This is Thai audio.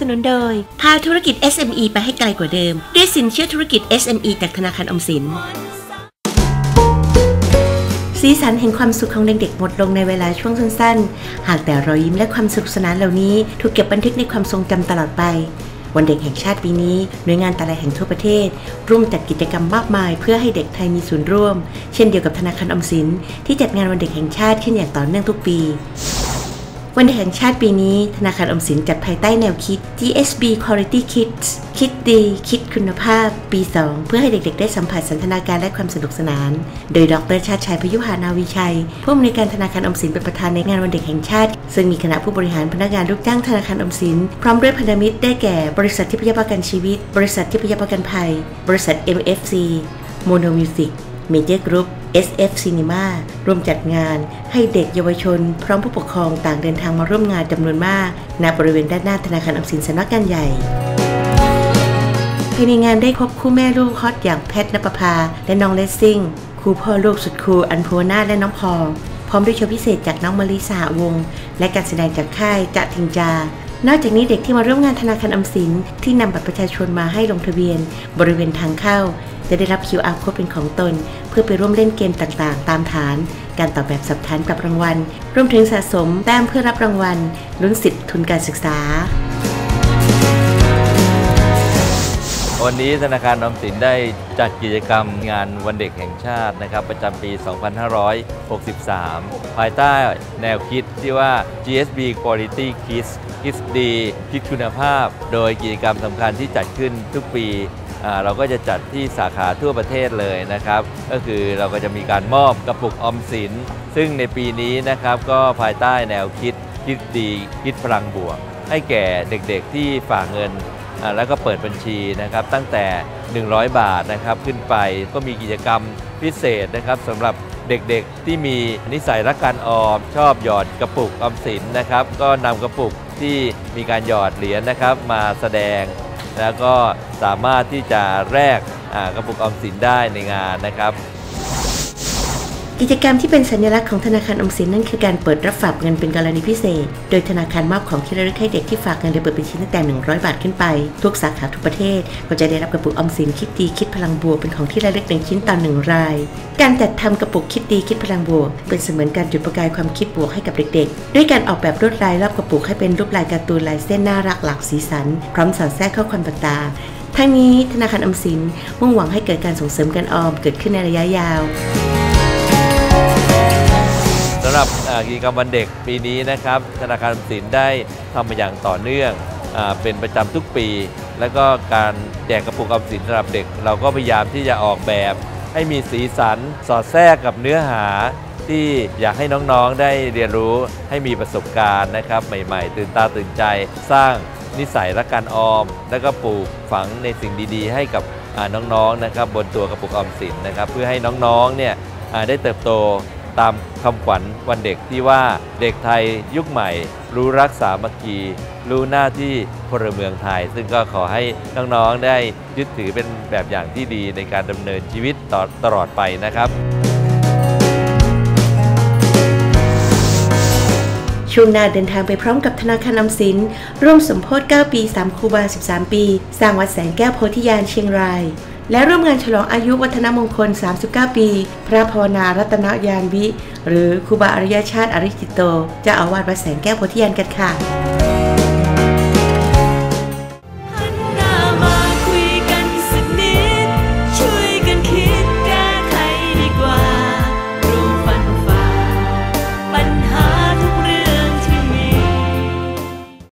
นุนโดยพาธุรกิจ SME ไปให้ไกลกว่าเดิมด้วยสินเชื่อธุรกิจ SME จากธนาคารออมสินสีสันแห่งความสุขของเด็กๆหมดลงในเวลาช่วงสั้นๆหากแต่รอยยิ้มและความสนุกสนานเหล่านี้ถูกเก็บบันทึกในความทรงจำตลอดไปวันเด็กแห่งชาติปีนี้หน่วยงานแต่ละแห่งทั่วประเทศร่วมจัดกิจกรรมมากมายเพื่อให้เด็กไทยมีส่วนร่วมเช่นเดียวกับธนาคารออมสินที่จัดงานวันเด็กแห่งชาติขึ้นอย่างต่อเนื่องทุกปีวันเด็กแห่งชาติปีนี้ธนาคารออมสินจัดภายใต้แนวคิด GSB Quality Kids คิดดีคิดคุณภาพปี 2เพื่อให้เด็กๆได้สัมผัสสันทนาการและความสนุกสนานโดยดร.ชาติชัยพยุหานาวิชัยผู้อำนวยการธนาคารออมสินเป็นประธานในงานวันเด็กแห่งชาติซึ่งมีคณะผู้บริหารพนักงานลูกจ้างธนาคารออมสินพร้อมด้วยพันธมิตรได้แก่บริษัททิพยประกันชีวิตบริษัททิพยประกันภัยบริษัท MFC Mono Music Major Group SF Cinema ร่วมจัดงานให้เด็กเยาวชนพร้อมผู้ปกครองต่างเดินทางมาร่วมงานจำนวนมากณบริเวณด้านหน้าธนาคารออมสินสำนักงานใหญ่ภายในงานได้พบคู่แม่ลูกฮอตอย่างแพทณปภาและน้องเลสซิ่งคู่พ่อลูกสุดคูลอันภูวนาถและน้องพอพร้อมด้วยโชว์พิเศษจากน้องมะลิสหวงศ์และการแสดงจากค่ายจะทิงจานอกจากนี้เด็กที่มาร่วมงานธนาคารออมสินที่นำบัตรประชาชนมาให้ลงทะเบียนบริเวณทางเข้าจะได้รับ QR Code เป็นของตนเพื่อไปร่วมเล่นเกมต่างๆตามฐานการตอบแบบสับฐานปรับรางวัลรวมถึงสะสมแต้มเพื่อรับรางวัลลุ้นสิทธิ์ทุนการศึกษาวันนี้ธนาคารออมสินได้จัดกิจกรรมงานวันเด็กแห่งชาตินะครับประจำปี 2563 ภายใต้แนวคิดที่ว่า GSB Quality Kids คิดดีคิดคุณภาพโดยกิจกรรมสำคัญที่จัดขึ้นทุกปีเราก็จะจัดที่สาขาทั่วประเทศเลยนะครับก็คือเราก็จะมีการมอบกระปุกออมสินซึ่งในปีนี้นะครับก็ภายใต้แนวคิดคิดดีคิดพลังบวกให้แก่เด็กๆที่ฝากเงินแล้วก็เปิดบัญชีนะครับตั้งแต่100 บาทนะครับขึ้นไปก็มีกิจกรรมพิเศษนะครับสำหรับเด็กๆที่มีนิสัยรักการออมชอบหยอดกระปุกออมสินนะครับก็นำกระปุกที่มีการหยอดเหรียญนะครับมาแสดงแล้วก็สามารถที่จะแลกกระปุกออมสินได้ในงานนะครับกิจกรรมที่เป็นสัญลักษณ์ของธนาคารออมสินนั่นคือการเปิดรับฝากเงินเป็นกรณีพิเศษโดยธนาคารมอบของที่ระลึกให้เด็กที่ฝากเงินโดยเปิดบัญชีตั้งแต่100 บาทขึ้นไปทุกสาขาทุกประเทศก็จะได้รับกระปุกออมสินคิดดีคิดพลังบวกเป็นของที่ระลึก1 ชิ้นต่อ1 รายการจัดทำกระปุกคิดดีคิดพลังบวกเป็นเสมือนการจุดประกายความคิดบวกให้กับเด็กๆด้วยการออกแบบลวดลายรอบกระปุกให้เป็นรูปลายการ์ตูนลายเส้นน่ารักหลากสีสันพร้อมสอดแทรกข้อความต่างๆทั้งนี้ธนาคารออมสินมุ่งหวังให้เกิดการส่งเสริมการออมเกิดขึ้นในระยะยาวสำหรับกิจกรรมวันเด็กปีนี้นะครับธนาคารออมสินได้ทำมาอย่างต่อเนื่องเป็นประจำทุกปีแล้วก็การแจกกระปุกออมสินสำหรับเด็กเราก็พยายามที่จะออกแบบให้มีสีสันสอดแทรกกับเนื้อหาที่อยากให้น้องๆได้เรียนรู้ให้มีประสบการณ์นะครับใหม่ๆตื่นตาตื่นใจสร้างนิสัยรักการออมแล้วก็ปลูกฝังในสิ่งดีๆให้กับน้องๆนะครับบนตัวกระปุกออมสินนะครับเพื่อให้น้องๆเนี่ยได้เติบโตตามคำขวัญวันเด็กที่ว่าเด็กไทยยุคใหม่รู้รักสามัคคีรู้หน้าที่พลเมืองไทยซึ่งก็ขอให้น้องๆได้ยึดถือเป็นแบบอย่างที่ดีในการดำเนินชีวิตตลอดไปนะครับช่วงหน้าเดินทางไปพร้อมกับธนาคารออมสินร่วมสมโภช9 ปี3 ครูบา13 ปีสร้างวัดแสงแก้วโพธิญาณเชียงรายและร่วมงานฉลองอายุวัฒนมงคล39 ปีพระภาวนารัตนยานวิหรือครูบาอริยชาติอริจิตโตเจ้าอาวาสวัดแสงแก้วโพธิญาณกันค่ะ